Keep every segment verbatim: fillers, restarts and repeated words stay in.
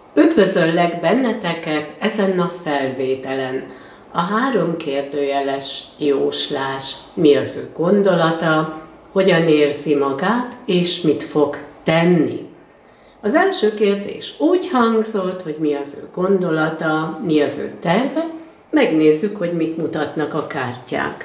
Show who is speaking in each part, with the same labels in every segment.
Speaker 1: Üdvözöllek benneteket ezen a felvételen. A három kérdőjeles jóslás. Mi az ő gondolata, hogyan érzi magát, és mit fog tenni. Az első kérdés úgy hangzott, hogy mi az ő gondolata, mi az ő terve. Megnézzük, hogy mit mutatnak a kártyák.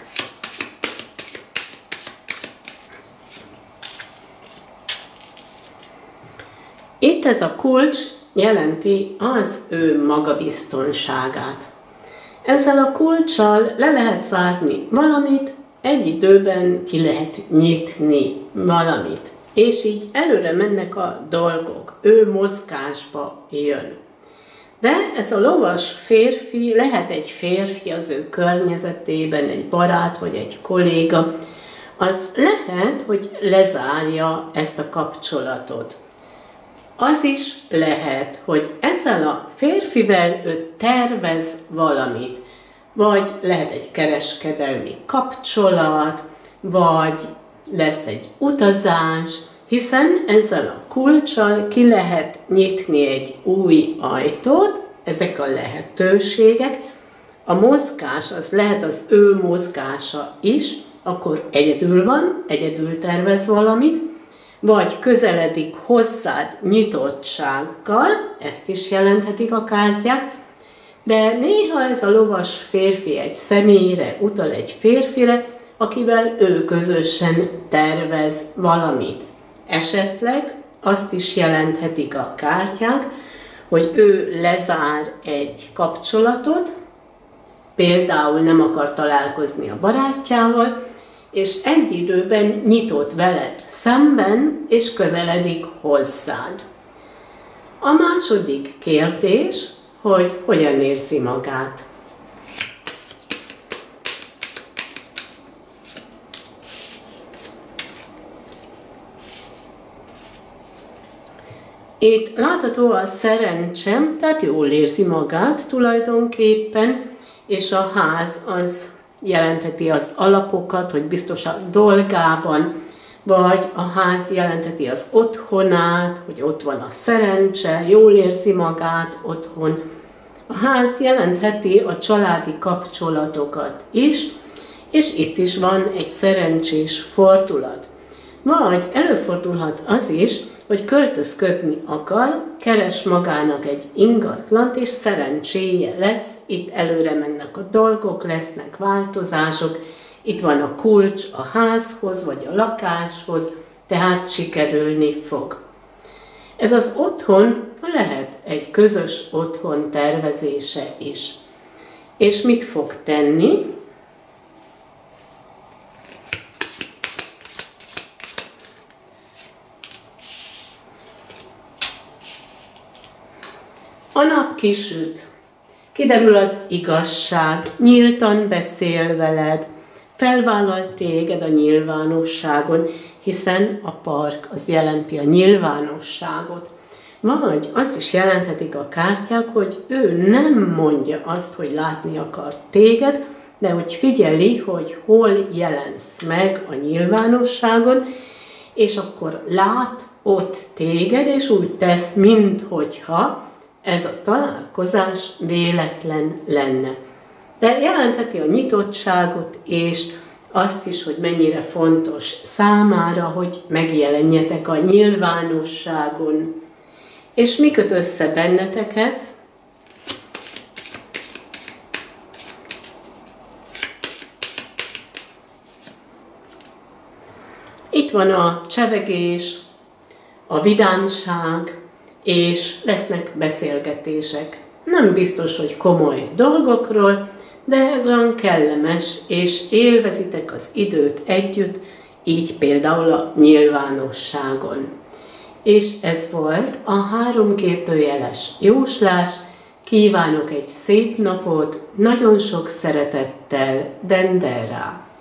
Speaker 1: Itt ez a kulcs jelenti az ő magabiztonságát. Ezzel a kulccsal le lehet zárni valamit, egy időben ki lehet nyitni valamit. És így előre mennek a dolgok, ő mozgásba jön. De ez a lovas férfi, lehet egy férfi az ő környezetében, egy barát vagy egy kolléga, az lehet, hogy lezárja ezt a kapcsolatot. Az is lehet, hogy ezzel a férfivel ő tervez valamit, vagy lehet egy kereskedelmi kapcsolat, vagy lesz egy utazás, hiszen ezzel a kulccsal ki lehet nyitni egy új ajtót, ezek a lehetőségek. A mozgás az lehet az ő mozgása is, akkor egyedül van, egyedül tervez valamit, vagy közeledik hozzád nyitottsággal, ezt is jelenthetik a kártyák, de néha ez a lovas férfi egy személyre utal, egy férfire, akivel ő közösen tervez valamit. Esetleg azt is jelenthetik a kártyák, hogy ő lezár egy kapcsolatot, például nem akar találkozni a barátjával, és egy időben nyitott veled szemben, és közeledik hozzád. A második kérdés, hogy hogyan érzi magát. Itt látható a szerencse, tehát jól érzi magát tulajdonképpen, és a ház az jelentheti az alapokat, hogy biztos a dolgában, vagy a ház jelentheti az otthonát, hogy ott van a szerencse, jól érzi magát otthon. A ház jelentheti a családi kapcsolatokat is, és itt is van egy szerencsés fordulat. Vagy előfordulhat az is, hogy költözködni akar, keres magának egy ingatlant, és szerencséje lesz, itt előre mennek a dolgok, lesznek változások, itt van a kulcs a házhoz, vagy a lakáshoz, tehát sikerülni fog. Ez az otthon lehet egy közös otthon tervezése is. És mit fog tenni? A nap kisüt, kiderül az igazság, nyíltan beszél veled, felvállal téged a nyilvánosságon, hiszen a park az jelenti a nyilvánosságot. Vagy azt is jelenthetik a kártyák, hogy ő nem mondja azt, hogy látni akar téged, de hogy figyeli, hogy hol jelensz meg a nyilvánosságon, és akkor lát ott téged, és úgy tesz, minthogyha ez a találkozás véletlen lenne. De jelentheti a nyitottságot, és azt is, hogy mennyire fontos számára, hogy megjelenjetek a nyilvánosságon. És mi köt össze benneteket? Itt van a csevegés, a vidámság, és lesznek beszélgetések. Nem biztos, hogy komoly dolgokról, de ez olyan kellemes, és élvezitek az időt együtt, így például a nyilvánosságon. És ez volt a három kérdőjeles jóslás. Kívánok egy szép napot, nagyon sok szeretettel, Dendera!